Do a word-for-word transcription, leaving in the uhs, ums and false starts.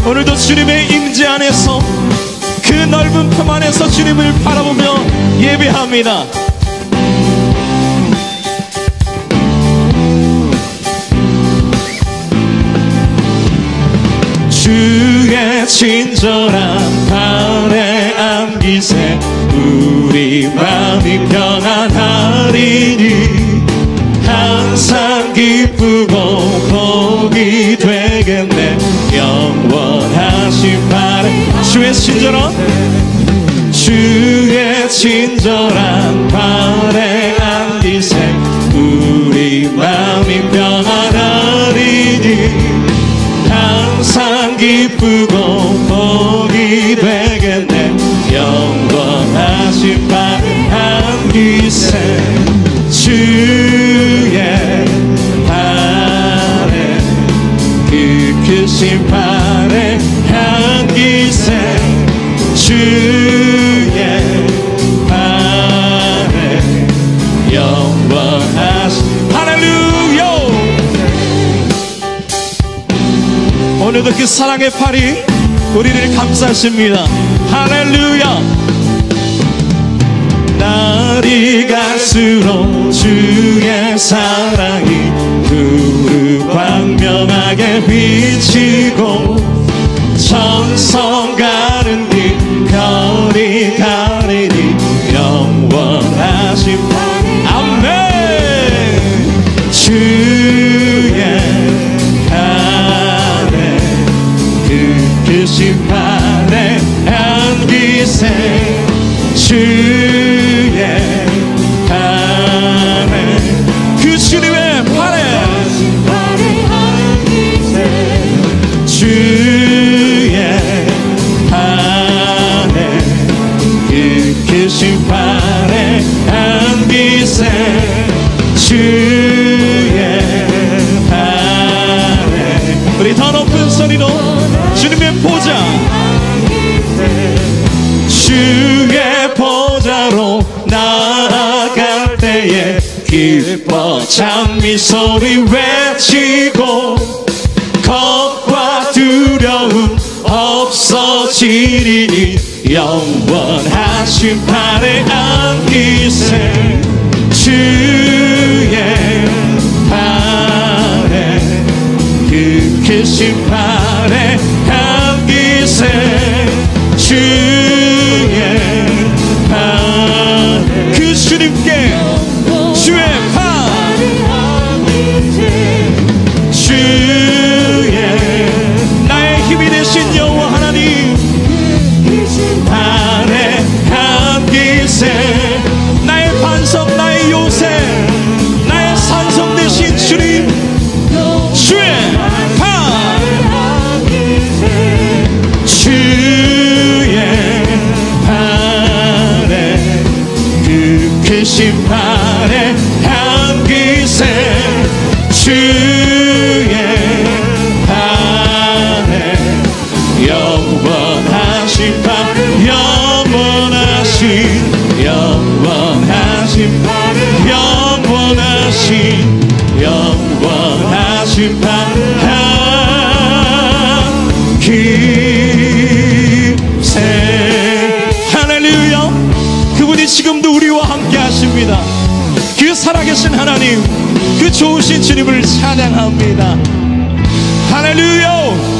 오늘도 주님의 임재 안에서 그 넓은 품 안에서 주님을 바라보며 예배합니다. 주의 친절한 팔에 안기세 우리 마음이 평안하리니 항상 기쁘고 복이 되겠네. 영원하신 팔에 주의 친절한 주의 친절한 팔에 안기세 우리 마음이 평안하리니 항상 기쁘고 복이 되겠네. 영원하신 팔에 안기세 주의 팔에 그 크신 팔에 안기세 주의 팔에 영원하신 할렐루야. 오늘도 그 사랑의 팔이 우리를 감싸십니다. 할렐루야. 날이 갈수록 주의 사랑이 두루 광명하게 비치고 천성 가는 길 별이 가리니 영원하신 아멘. 주의 팔에 그 크신 팔에 안기세 주의 팔에 그 주님의 팔에 주의 팔에 그 크신 팔에 안기세 주의 팔에 우리 더 높은 소리로 주님의 보좌 주의 보좌로 나아갈 때에 기뻐 찬미 소리 외치고 겁과 두려움 없어지리니 영원하신 팔에 안기세 주의 팔에 그 크신 팔에 안기세 주의 팔에 그 주님께 주의 팔 주의 나의 힘이 되신 여호와 하나님 팔에 안기세 나의 반석 나의 요새 나의 산성 되신 주님 주의 팔 주의 팔에 그 크신 팔에 안기세 주의 팔에 영원하신 팔 영원하신 영원하신 팔 영원하신 영원하신 팔 안기세 할렐루야. 그분이 지금도 우리와 함께 하십니다. 그 살아계신 하나님 그 좋으신 주님을 찬양합니다. 할렐루야.